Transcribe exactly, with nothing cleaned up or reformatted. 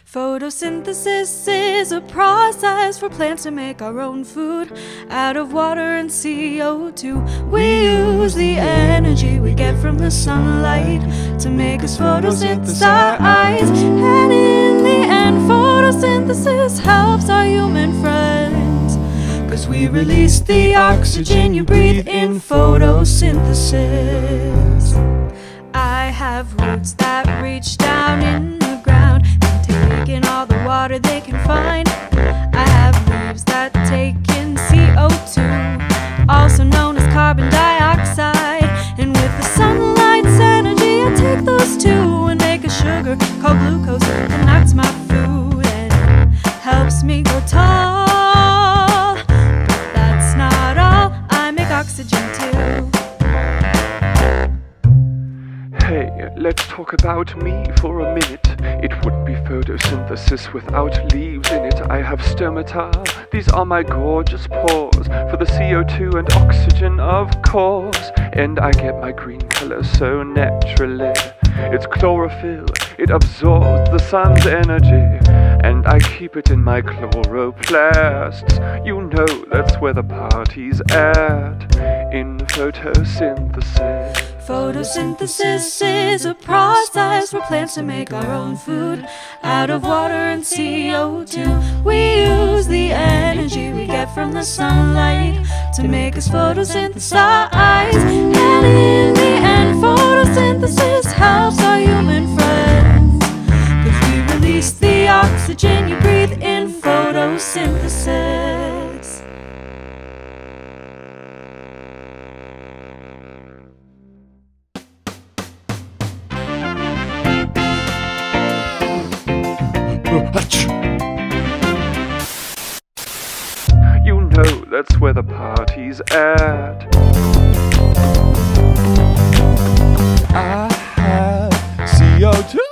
Photosynthesis is a process for plants to make our own food out of water and C O two. We use the energy we get from the sunlight to make us photosynthesize. And in the end, photosynthesis helps our human friends, 'cause we release the oxygen you breathe in photosynthesis. I have roots that reach down in the ground and take in all the water they can find. I have leaves that take in C O two, also known as carbon dioxide. And with the sunlight's energy, I take those two and make a sugar called glucose. And that's my food and helps me grow tall. But that's not all, I make oxygen too. Hey, let's talk about me for a minute. It wouldn't be photosynthesis without leaves in it. I have stomata, these are my gorgeous pores for the C O two and oxygen, of course. And I get my green color so naturally. It's chlorophyll, it absorbs the sun's energy, and I keep it in my chloroplasts. You know that's where the party's at, in photosynthesis. Photosynthesis is a process for plants to make our own food out of water and C O two. We use the energy we get from the sunlight to make us photosynthesize. And in the end, photosynthesis helps our human friends, 'cause we release the oxygen you breathe in photosynthesis. You know that's where the party's at. I have C O two